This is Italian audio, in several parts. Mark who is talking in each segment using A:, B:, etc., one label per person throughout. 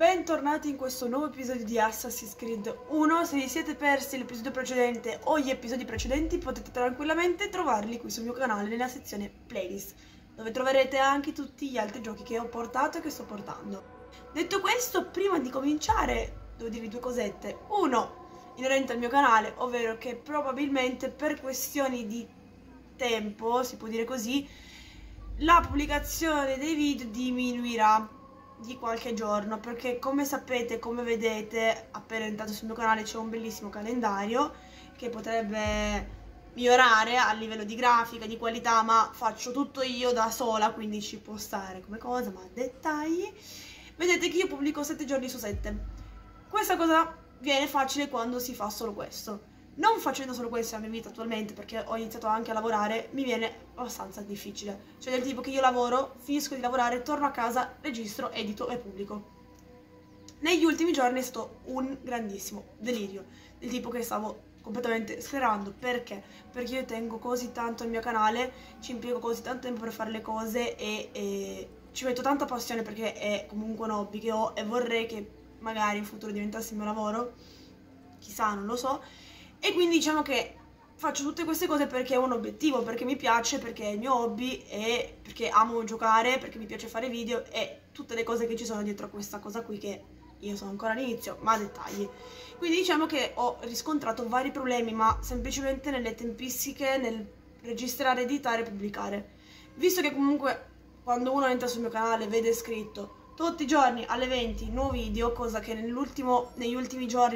A: Bentornati in questo nuovo episodio di Assassin's Creed 1. Se vi siete persi l'episodio precedente o gli episodi precedenti potete tranquillamente trovarli qui sul mio canale nella sezione playlist, dove troverete anche tutti gli altri giochi che ho portato e che sto portando. Detto questo, prima di cominciare devo dirvi due cosette. Uno, inerente al mio canale, ovvero che probabilmente per questioni di tempo, si può dire così, la pubblicazione dei video diminuirà di qualche giorno, perché come sapete, come vedete appena entrato sul mio canale, c'è un bellissimo calendario che potrebbe migliorare a livello di grafica, di qualità, ma faccio tutto io da sola, quindi ci può stare come cosa, ma dettagli. Vedete che io pubblico 7 giorni su 7. Questa cosa viene facile quando si fa solo questo. Non facendo solo questo nella mia vita attualmente, perché ho iniziato anche a lavorare, mi viene abbastanza difficile. Cioè del tipo che io lavoro, finisco di lavorare, torno a casa, registro, edito e pubblico. Negli ultimi giorni è stato un grandissimo delirio, del tipo che stavo completamente sclerando. Perché? Perché io tengo così tanto al mio canale, ci impiego così tanto tempo per fare le cose e ci metto tanta passione, perché è comunque un hobby che ho e vorrei che magari in futuro diventasse il mio lavoro. Chissà, non lo so. E quindi diciamo che faccio tutte queste cose perché è un obiettivo, perché mi piace, perché è il mio hobby e perché amo giocare, perché mi piace fare video e tutte le cose che ci sono dietro a questa cosa qui, che io sono ancora all'inizio, ma dettagli. Quindi diciamo che ho riscontrato vari problemi, ma semplicemente nelle tempistiche, nel registrare, editare e pubblicare. Visto che comunque quando uno entra sul mio canale vede scritto tutti i giorni alle 20 nuovo video, cosa che negli ultimi giorni,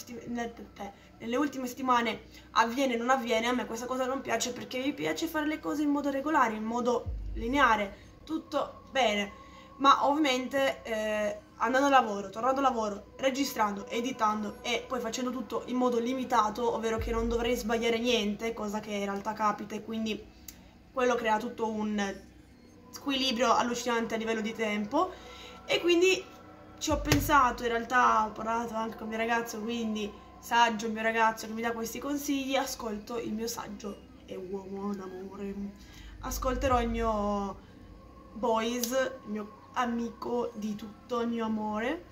A: nelle ultime settimane avviene e non avviene, a me questa cosa non piace, perché mi piace fare le cose in modo regolare, in modo lineare, tutto bene, ma ovviamente andando al lavoro, tornando al lavoro, registrando, editando e poi facendo tutto in modo limitato, ovvero che non dovrei sbagliare niente, cosa che in realtà capita, e quindi quello crea tutto un squilibrio allucinante a livello di tempo. E quindi ci ho pensato, in realtà ho parlato anche con il mio ragazzo, quindi saggio, il mio ragazzo che mi dà questi consigli, ascolto il mio saggio e uomo d'amore. Ascolterò il mio boys, il mio amico di tutto, il mio amore,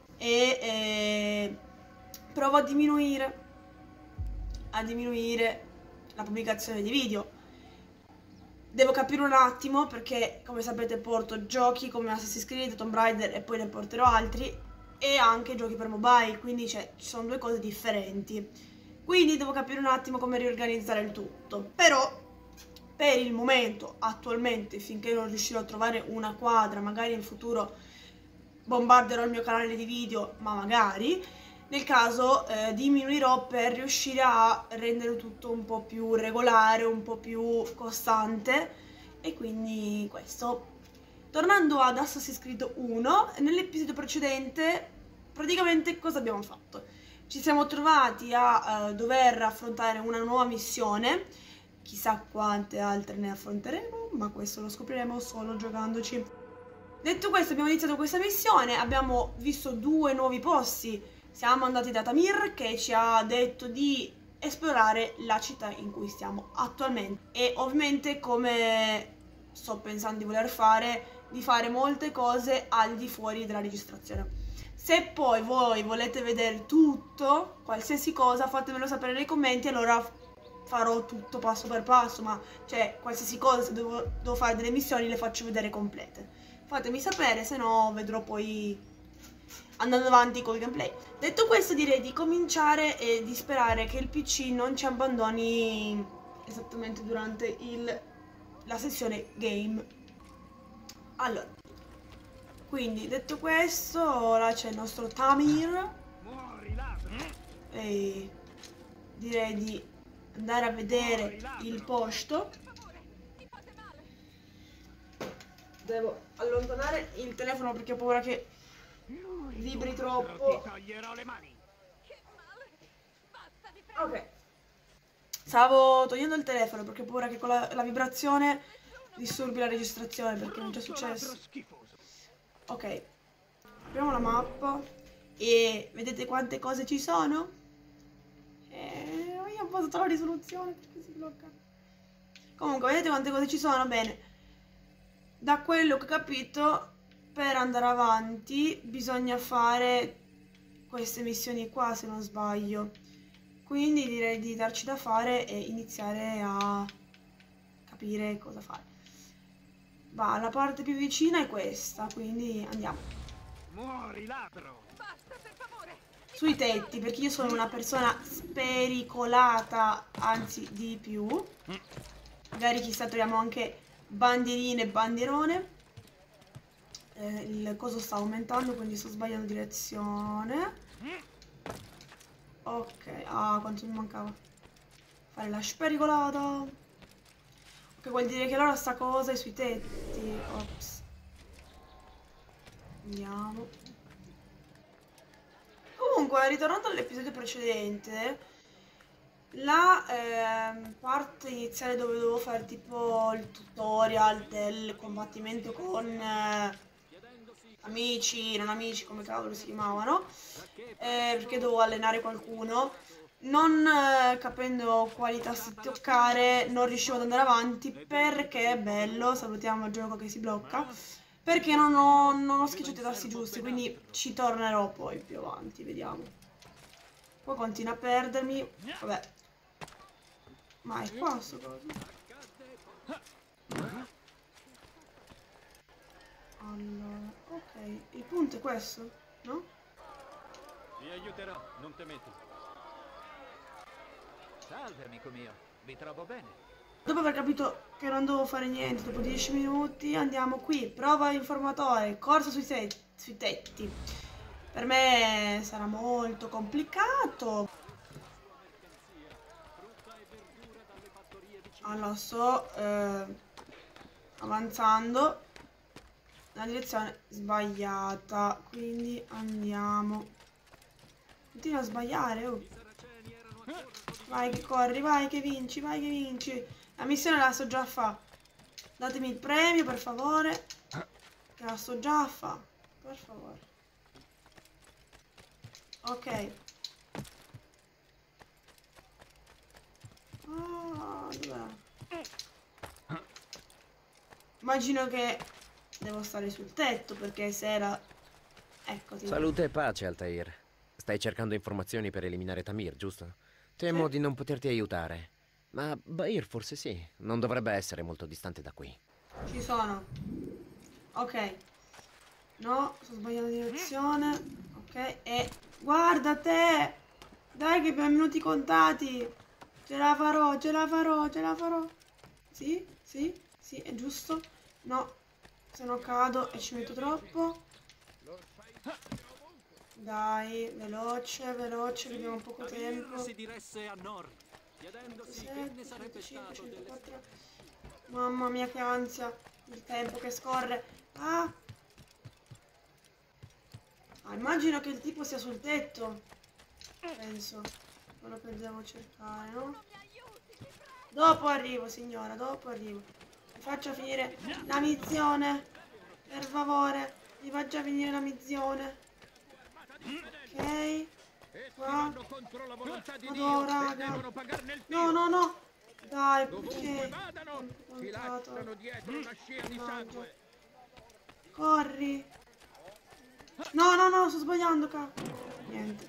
A: e provo a diminuire la pubblicazione di video. Devo capire un attimo, perché come sapete porto giochi come Assassin's Creed, Tomb Raider e poi ne porterò altri, e anche giochi per mobile, quindi ci sono due cose differenti. Quindi devo capire un attimo come riorganizzare il tutto. Però per il momento, attualmente, finché non riuscirò a trovare una quadra, magari in futuro bombarderò il mio canale di video, ma magari nel caso diminuirò per riuscire a rendere tutto un po' più regolare, un po' più costante. E quindi questo. Tornando ad Assassin's Creed 1, nell'episodio precedente praticamente cosa abbiamo fatto? Ci siamo trovati a dover affrontare una nuova missione, chissà quante altre ne affronteremo, ma questo lo scopriremo solo giocandoci. Detto questo, abbiamo iniziato questa missione, abbiamo visto due nuovi posti. Siamo andati da Tamir, che ci ha detto di esplorare la città in cui stiamo attualmente, e ovviamente, come sto pensando di voler fare, di fare molte cose al di fuori della registrazione. Se poi voi volete vedere tutto, qualsiasi cosa, fatemelo sapere nei commenti, allora farò tutto passo per passo, ma cioè qualsiasi cosa, se devo fare delle missioni le faccio vedere complete. Fatemi sapere, se no vedrò poi andando avanti col gameplay. Detto questo, direi di cominciare e di sperare che il PC non ci abbandoni esattamente durante la sessione game. Allora, quindi detto questo, là c'è il nostro Tamir e direi di andare a vedere il posto. Devo allontanare il telefono perché ho paura che vibri troppo. Ok, stavo togliendo il telefono perché ho paura che con la vibrazione disturbi la registrazione, perché non c'è successo. Ok, apriamo la mappa e vedete quante cose ci sono? Io ho abbassato la risoluzione perché si blocca. Comunque vedete quante cose ci sono? Bene, da quello che ho capito per andare avanti bisogna fare queste missioni qua, se non sbaglio. Quindi direi di darci da fare e iniziare a capire cosa fare. Va, la parte più vicina è questa, quindi andiamo.
B: Muori, ladro!
C: Basta, per favore!
A: Sui tetti, perché io sono una persona spericolata, anzi di più. Magari chissà, troviamo anche bandierine e bandierone. Il coso sta aumentando, quindi sto sbagliando direzione. Ok, ah, quanto mi mancava. Fare la spericolata. Ok, vuol dire che allora sta cosa è sui tetti. Ops. Andiamo. Comunque, ritornando all'episodio precedente, la parte iniziale dove dovevo fare tipo il tutorial del combattimento con amici, non amici, come cavolo si chiamavano, perché dovevo allenare qualcuno, non capendo quali tasti toccare, non riuscivo ad andare avanti perché è bello, salutiamo il gioco che si blocca, perché non ho schiacciato i tasti giusti, quindi ci tornerò poi più avanti, vediamo. Poi continua a perdermi, vabbè. Ma è qua sto coso? Allora, ok, il punto è questo, no?
B: Ti aiuterò, non temete.
D: Salve, amico mio. Vi trovo bene.
A: Dopo aver capito che non devo fare niente, dopo 10 minuti andiamo qui, prova informatore, corsa sui tetti. Per me sarà molto complicato. Allora, sto avanzando nella direzione sbagliata, quindi andiamo. Continua a sbagliare, oh. Vai che corri, vai che vinci, vai che vinci. La missione la so già a fa. Datemi il premio, per favore. Che la so già a fa. Per favore. Ok. Ah, dov'è? Immagino che devo stare sul tetto, perché se era... Ecco, sì.
E: Salute e pace, Altair. Stai cercando informazioni per eliminare Tamir, giusto? Temo di non poterti aiutare. Ma Ba'ir forse sì. Non dovrebbe essere molto distante da qui.
A: Ci sono. Ok. No, sto sbagliando direzione. Ok, e... Guarda te! Dai che abbiamo minuti contati! Ce la farò, ce la farò, ce la farò. Sì, sì, sì, è giusto. No, se no cado e ci metto troppo. Dai, veloce, veloce, che abbiamo poco tempo.
B: Si diresse a nord, chiedendosi che ne sarebbe
A: 105,
B: stato delle...
A: 104. Mamma mia che ansia, il tempo che scorre. Ah! Ah, immagino che il tipo sia sul tetto. Penso. Quello che devo cercare, no? Dopo arrivo, signora, dopo arrivo. Mi faccia finire la missione. Per favore, mi faccia finire la missione. Ok. Qua. Madò, raga. No, no, no. Dai, perché?
B: si lasciano dietro una scia di sangue.
A: Corri. No, no, no, sto sbagliando, cazzo. Niente.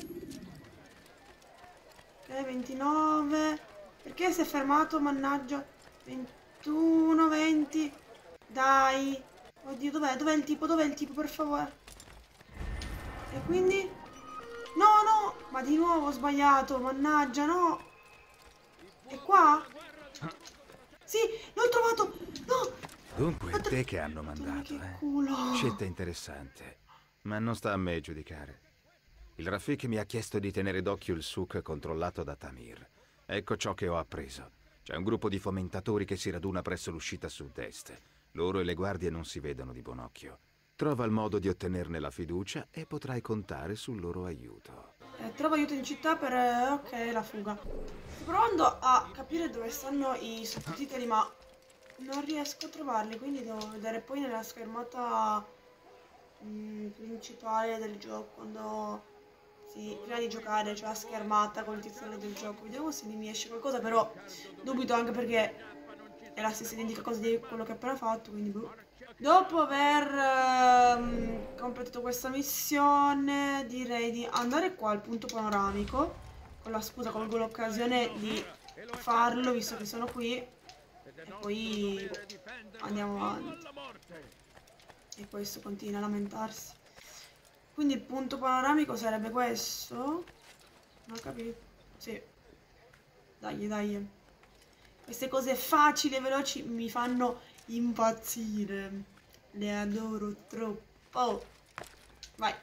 A: Ok, 29. Perché si è fermato, mannaggia? 21, 20. Dai. Oddio, dov'è? Dov'è il tipo? Dov'è il tipo, per favore? E quindi? No, no. Ma di nuovo ho sbagliato, mannaggia, no. È qua? Sì, l'ho trovato. No.
F: Dunque, è te che hanno
A: Madonna,
F: mandato,
A: che culo.
F: Scelta interessante, ma non sta a me giudicare. Il Rafik mi ha chiesto di tenere d'occhio il souk controllato da Tamir. Ecco ciò che ho appreso. C'è un gruppo di fomentatori che si raduna presso l'uscita sud-est. Loro e le guardie non si vedono di buon occhio. Trova il modo di ottenerne la fiducia e potrai contare sul loro aiuto.
A: Trovo aiuto in città per... ok, la fuga. Sto provando a capire dove stanno i sottotitoli, ma non riesco a trovarli, quindi devo vedere poi nella schermata principale del gioco, quando... Sì, prima di giocare c'è la schermata con il titolo del gioco. Vediamo se mi esce qualcosa, però dubito anche perché è la stessa identica cosa di quello che ho appena fatto, quindi boh. Dopo aver completato questa missione, direi di andare qua al punto panoramico. Con la scusa, colgo l'occasione di farlo, visto che sono qui. E poi andiamo avanti. E questo continua a lamentarsi. Quindi il punto panoramico sarebbe questo? Non ho capito. Sì. Dai, dai. Queste cose facili e veloci mi fanno impazzire. Le adoro troppo. Vai.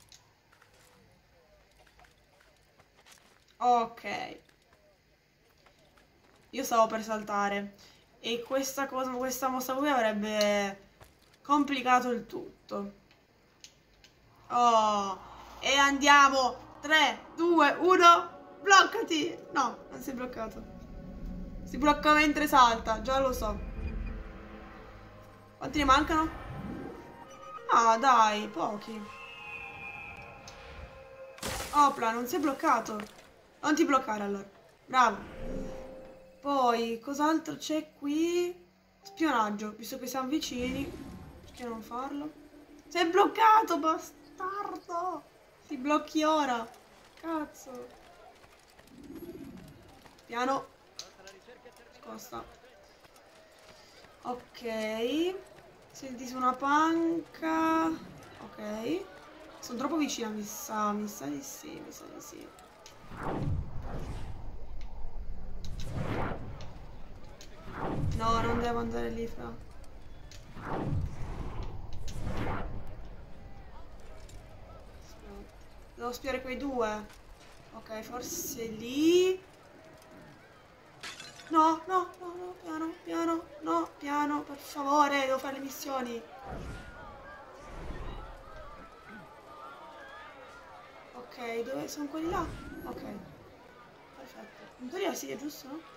A: Ok. Io stavo per saltare. E questa cosa, questa mossa qui avrebbe complicato il tutto. Oh. E andiamo. 3, 2, 1. Bloccati. No, non si è bloccato. Si blocca mentre salta, già lo so. Quanti ne mancano? Ah, dai, pochi. Opla, non si è bloccato. Non ti bloccare allora. Bravo. Poi, cos'altro c'è qui? Spionaggio, visto che siamo vicini. Perché non farlo? Si è bloccato, bastardo. Si blocchi ora. Cazzo. Piano. Costa. Ok. Senti su una panca. Ok. Sono troppo vicina, mi sa di sì, mi sa di sì. No, non devo andare lì, fra. Devo spiare quei due. Ok, forse lì. No, no, no, no, piano, piano, no, piano, per favore, devo fare le missioni. Ok, dove sono quelli là? Ok, perfetto. In teoria sì, è giusto, no?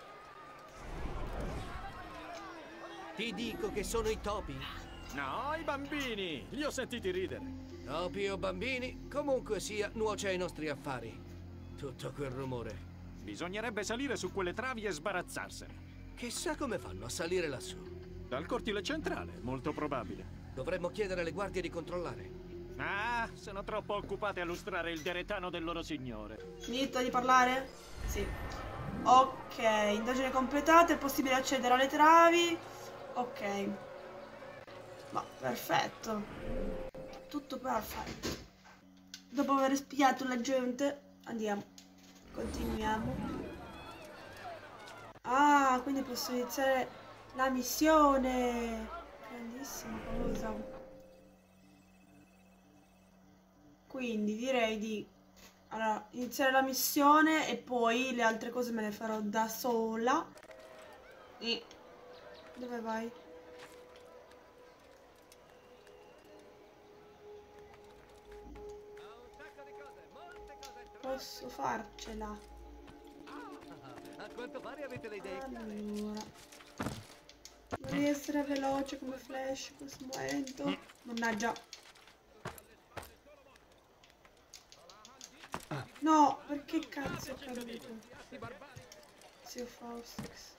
C: Ti dico che sono i topi.
G: No, i bambini! Li ho sentiti ridere.
C: Topi o bambini, comunque sia, nuoce ai nostri affari. Tutto quel rumore.
G: Bisognerebbe salire su quelle travi e sbarazzarsene.
C: Chissà come fanno a salire lassù.
G: Dal cortile centrale, molto probabile.
C: Dovremmo chiedere alle guardie di controllare.
G: Ah, sono troppo occupate a lustrare il deretano del loro signore.
A: Finito di parlare? Sì. Ok, indagine completate, è possibile accedere alle travi. Ok. Ma perfetto. Tutto perfetto. Dopo aver spiato la gente, andiamo. Continuiamo. Ah, quindi posso iniziare la missione. Grandissima cosa. Quindi direi di allora, iniziare la missione e poi le altre cose me le farò da sola. E dove vai? Posso farcela.
C: A quanto pare avete le idee.
A: Allora, vorrei essere veloce come Flash in questo momento. Mannaggia. No, perché cazzo è caduto? Zio Faustix.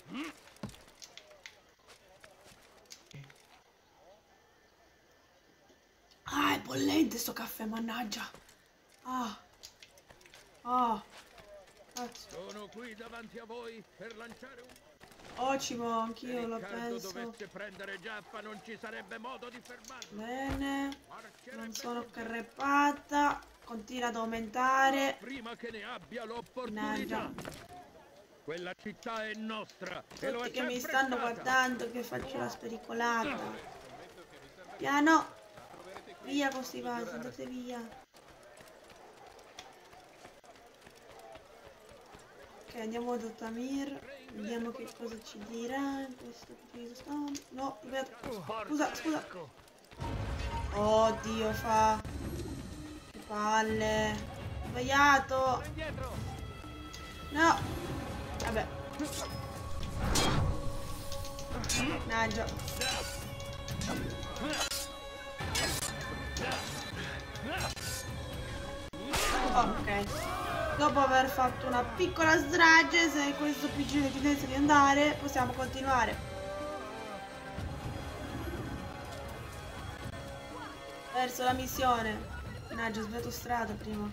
A: Ah, è bollente sto caffè, mannaggia. Ah. Ah. Cazzo.
B: Sono qui davanti a voi per lanciare un...
A: Ottimo, anch'io lo
B: Riccardo
A: penso.
B: dovesse prendere Giappa non ci sarebbe modo di fermarlo.
A: Bene. Non sono carrepata. Continua ad aumentare.
B: Prima che ne abbia l'opportunità. Quella città è nostra. E lo
A: Tutti
B: è
A: che mi
B: sempre
A: stanno
B: stata.
A: guardando che faccio la spericolata. Piano. Via con sti vasi, andate via. Ok, andiamo da Tamir. Vediamo che cosa ci dirà in questo preciso istante. No, scusa, scusa. Oddio, fa. Che palle. Sbagliato. No. Vabbè. Mannaggia. Ok. Dopo aver fatto una piccola strage, se questo PC ha tendenza di andare, possiamo continuare. Perso la missione. Mannaggia, ho sbagliato strada prima.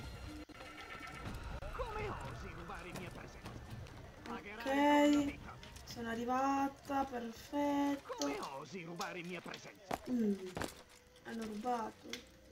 A: Ok. Sono arrivata, perfetto.
G: Come osi rubare in mia presenza?
A: Hanno rubato.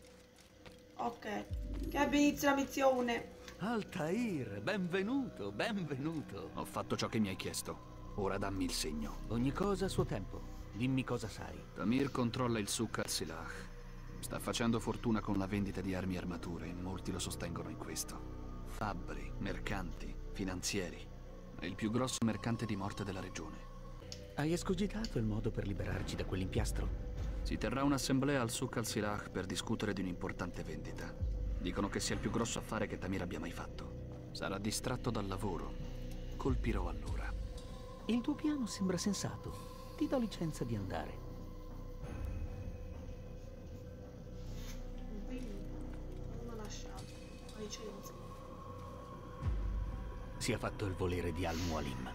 A: Ok. Che abbia inizio la missione.
H: Altair, benvenuto, benvenuto.
I: Ho fatto ciò che mi hai chiesto. Ora dammi il segno.
H: Ogni cosa a suo tempo. Dimmi cosa sai.
I: Tamir controlla il Suk al-Silah. Sta facendo fortuna con la vendita di armi e armature, e molti lo sostengono in questo. Fabbri, mercanti, finanzieri. È il più grosso mercante di morte della regione.
H: Hai escogitato il modo per liberarci da quell'impiastro?
I: Si terrà un'assemblea al Suk al-Silah per discutere di un'importante vendita. Dicono che sia il più grosso affare che Tamir abbia mai fatto. Sarà distratto dal lavoro. Colpirò allora.
H: Il tuo piano sembra sensato. Ti do licenza di andare.
A: Non ho lasciato. Ho licenza.
H: Sia fatto il volere di Al-Mualim.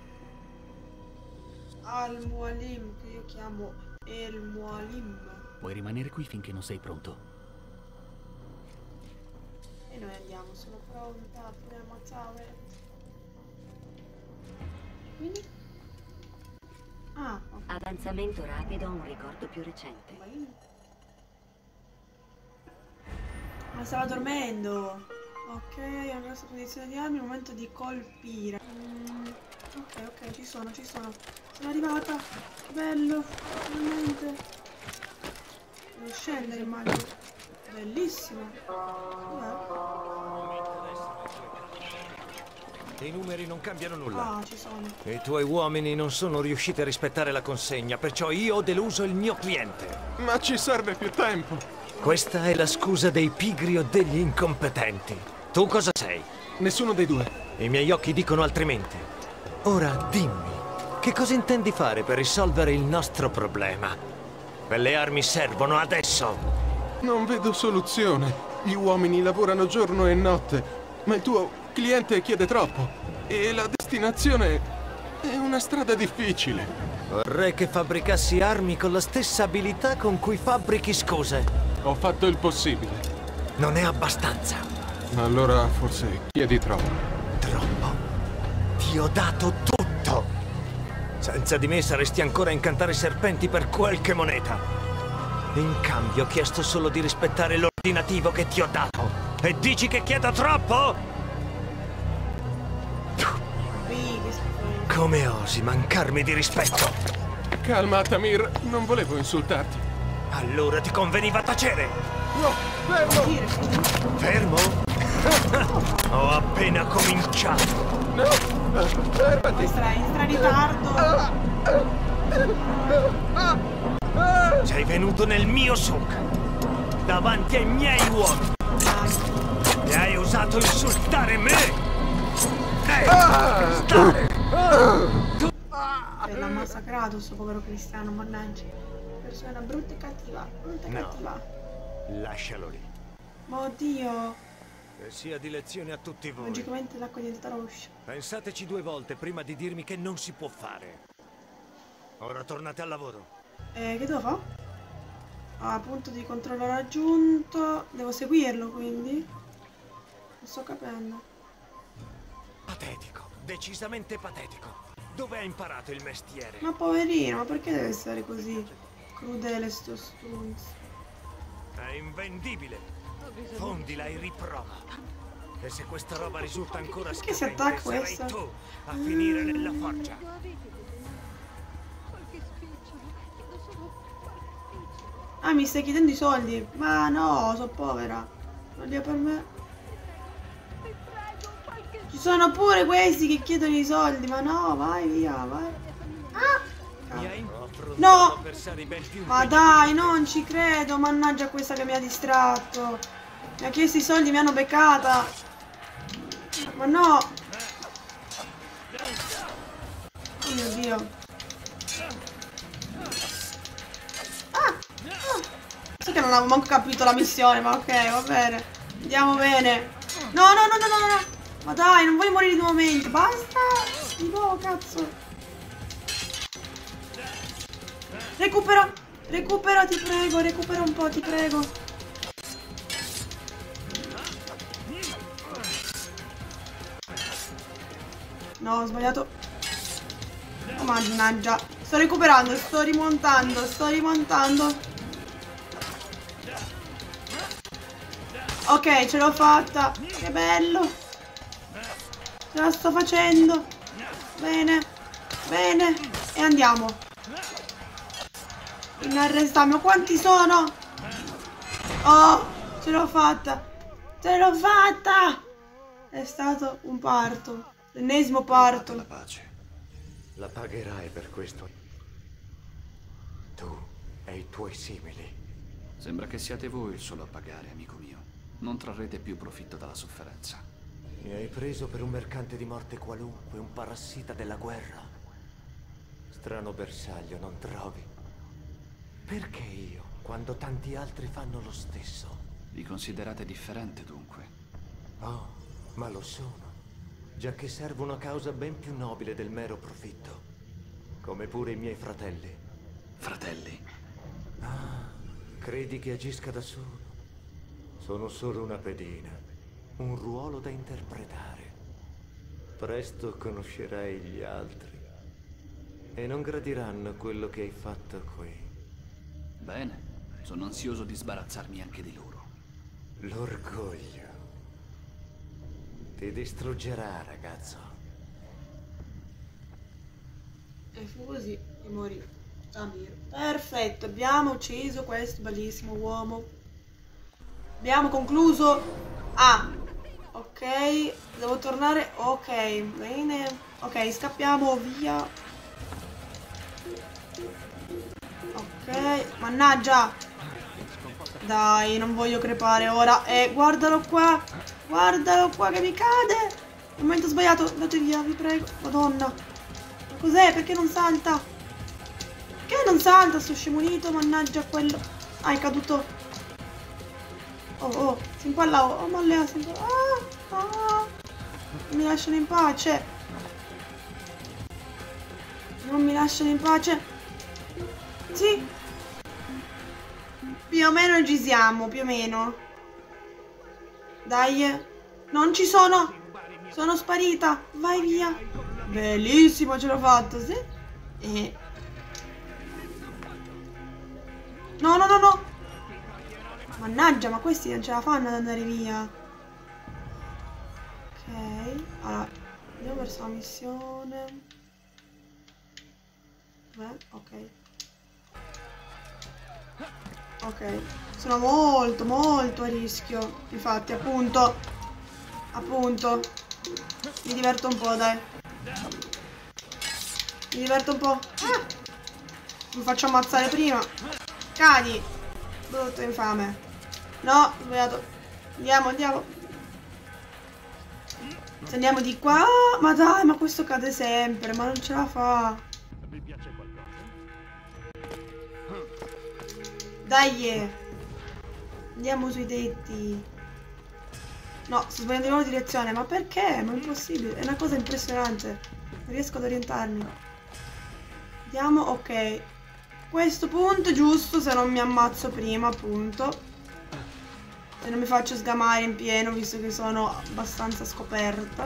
A: Al-Mualim, che io chiamo El Mualim.
H: Puoi rimanere qui finché non sei pronto.
A: E noi andiamo, sono pronta, apriamo ammazzare. E quindi? Ah, ok.
J: Avanzamento rapido a un ricordo più recente.
A: Ma stava dormendo. Ok, una grossa posizione di armi, momento di colpire. Ok, ci sono. Sono arrivata. Che bello. Finalmente. Devo scendere, immagino. Bellissimo.
K: I numeri non cambiano nulla.
A: Ah, ci sono.
K: I tuoi uomini non sono riusciti a rispettare la consegna, perciò io ho deluso il mio cliente.
L: Ma ci serve più tempo.
K: Questa è la scusa dei pigri o degli incompetenti. Tu cosa sei?
L: Nessuno dei due.
K: I miei occhi dicono altrimenti. Ora dimmi, che cosa intendi fare per risolvere il nostro problema? Quelle armi servono adesso.
L: Non vedo soluzione. Gli uomini lavorano giorno e notte, ma il tuo cliente chiede troppo. E la destinazione è una strada difficile.
K: Vorrei che fabbricassi armi con la stessa abilità con cui fabbrichi scuse.
L: Ho fatto il possibile.
K: Non è abbastanza.
L: Allora forse chiedi troppo.
K: Troppo? Ti ho dato tutto. Senza di me saresti ancora a incantare serpenti per qualche moneta. In cambio ho chiesto solo di rispettare l'ordinativo che ti ho dato. E dici che chiedo troppo? Come osi mancarmi di rispetto?
L: Calma, Tamir, non volevo insultarti.
K: Allora ti conveniva tacere.
L: No, fermo!
K: Fermo? Ho appena cominciato.
L: No, fermati.
A: Stra in ritardo.
K: Sei venuto nel mio Suk, davanti ai miei uomini. E hai osato insultare me.
A: L'ha massacrato sto povero cristiano, mannaggia. Persona brutta e cattiva, cattiva.
K: Lascialo lì.
A: Ma oddio.
K: Che sia di lezione a tutti voi.
A: Magicamente l'acqua è diventata rossa.
K: Pensateci 2 volte prima di dirmi che non si può fare. Ora tornate al lavoro.
A: Che devo fare? Ah, punto di controllo raggiunto. Devo seguirlo, quindi. Non sto capendo.
K: Patetico, decisamente patetico. Dove hai imparato il mestiere?
A: Ma poverino, ma perché deve essere così crudele sto stronzo?
K: È invendibile. Fondila e riprova. E se questa roba risulta ancora
A: Perché si
K: scadente,
A: attacca
K: sarai
A: questa?
K: tu a finire nella forgia.
A: Ah, mi stai chiedendo i soldi? Ma no, sono povera. Non li ho per me. Ci sono pure questi che chiedono i soldi, ma no, vai via, vai. No! Ma dai, non ci credo, mannaggia questa che mi ha distratto. Mi ha chiesto i soldi, mi hanno beccata. Ma no! Oh mio Dio. So che non avevo manco capito la missione, ma ok, va bene. Andiamo bene. No, no, no, no, no, no. Ma dai, non voglio morire nuovamente. Basta. Di nuovo, cazzo. Recupera. Recupera, ti prego. Recupera un po', ti prego. No, ho sbagliato. Oh, mannaggia. Sto recuperando, sto rimontando, Ok, ce l'ho fatta. Che bello. Ce la sto facendo. Bene. Bene. E andiamo. Inarrestabile. Ma quanti sono? Oh, ce l'ho fatta. Ce l'ho fatta. È stato un parto. L'ennesimo parto.
K: La pace. La pagherai per questo. Tu e i tuoi simili.
I: Sembra che siate voi il solo a pagare, amico mio. Non trarrete più profitto dalla sofferenza.
K: Mi hai preso per un mercante di morte qualunque, un parassita della guerra. Strano bersaglio, non trovi? Perché io, quando tanti altri fanno lo stesso?
I: Vi considerate differente, dunque?
K: Oh, ma lo sono. Già che servo una causa ben più nobile del mero profitto. Come pure i miei fratelli.
I: Fratelli?
K: Ah, credi che agisca da solo? Sono solo una pedina, un ruolo da interpretare. Presto conoscerai gli altri e non gradiranno quello che hai fatto qui.
I: Bene, sono ansioso di sbarazzarmi anche di loro.
K: L'orgoglio ti distruggerà, ragazzo.
A: E fu così che morì Tamir. Perfetto, abbiamo ucciso questo bellissimo uomo. Abbiamo concluso. Ah, ok. Devo tornare. Ok, bene. Ok, scappiamo via. Ok, mannaggia. Dai, non voglio crepare ora. Guardalo qua. Guardalo qua che mi cade. Nel momento sbagliato. Andate via, vi prego. Madonna. Cos'è? Perché non salta? Perché non salta sto scemunito? Mannaggia quello. Ah, è caduto. Oh, si impalla. Oh, mallea, si impalla. Non mi lasciano in pace. Non mi lasciano in pace. Sì. Più o meno ci siamo, più o meno. Dai. Non ci sono. Sono sparita. Vai via. Bellissimo, ce l'ho fatto, sì. No, no, no, no. Mannaggia, ma questi non ce la fanno ad andare via. Ok. Allora, andiamo verso la missione. Beh, ok. Ok. Sono molto, molto a rischio. Infatti, appunto. Mi diverto un po', dai. Mi diverto un po'. Ah! Mi faccio ammazzare prima. Cadi. Brutto infame. No, ho sbagliato. Andiamo. Se andiamo di qua. Ma dai, ma questo cade sempre. Ma non ce la fa.
G: Vi piace qualcosa?
A: Dai. Andiamo sui tetti. No, sto sbagliando di nuovo direzione. Ma perché? Ma è impossibile. È una cosa impressionante. Non riesco ad orientarmi. Andiamo, ok. Questo punto è giusto se non mi ammazzo prima, appunto. Se non mi faccio sgamare in pieno, visto che sono abbastanza scoperta.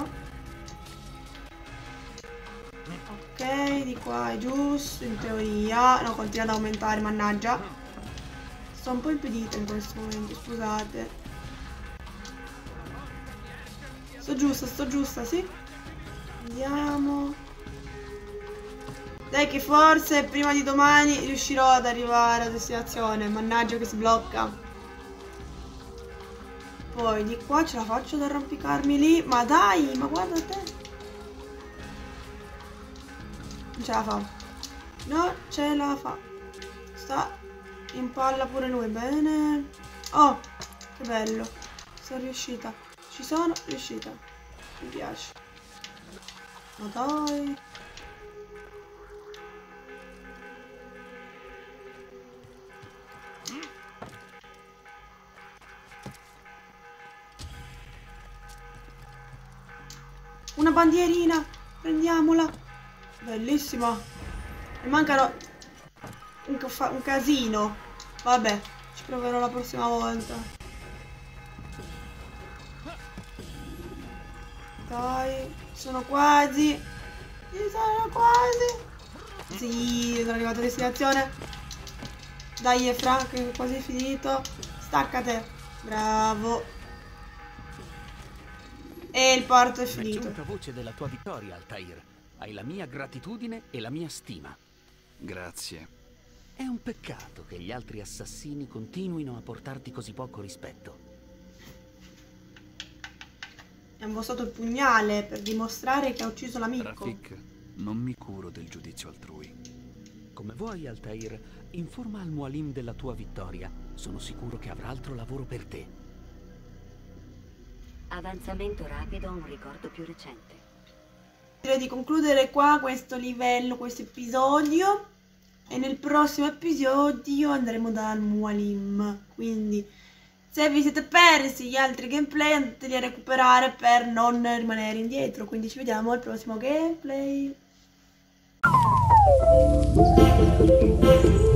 A: Ok, di qua è giusto, in teoria. No, continua ad aumentare, mannaggia. Sto un po' impedita in questo momento, scusate. Sto giusta, sì? Andiamo. Dai che forse prima di domani riuscirò ad arrivare a destinazione. Mannaggia che si blocca. Poi di qua ce la faccio ad arrampicarmi lì. Ma dai, ma guarda te. Non ce la fa. No, ce la fa. Sta in palla pure lui. Bene. Oh, che bello. Sono riuscita. Ci sono riuscita. Mi piace. Ma dai. Una bandierina. Prendiamola. Bellissima. Mi mancano un casino. Vabbè, ci proverò la prossima volta. Ok, sono quasi. Ci sono quasi. Sì, sono arrivato a destinazione. Dai, Efra, che è quasi finito. Staccate. Bravo. E il porto è finito.
H: È giunta voce della tua vittoria, Altair. Hai la mia gratitudine e la mia stima.
I: Grazie.
H: È un peccato che gli altri assassini continuino a portarti così poco rispetto.
A: Ha mostrato il pugnale per dimostrare che ha ucciso l'amico.
I: Rafik, non mi curo del giudizio altrui.
H: Come vuoi, Altair, informa al Mualim della tua vittoria. Sono sicuro che avrà altro lavoro per te.
J: Avanzamento rapido a un ricordo più recente.
A: Direi di concludere qua questo livello, questo episodio. E nel prossimo episodio andremo dal Mualim. Quindi, se vi siete persi gli altri gameplay, andateli a recuperare per non rimanere indietro. Quindi ci vediamo al prossimo gameplay.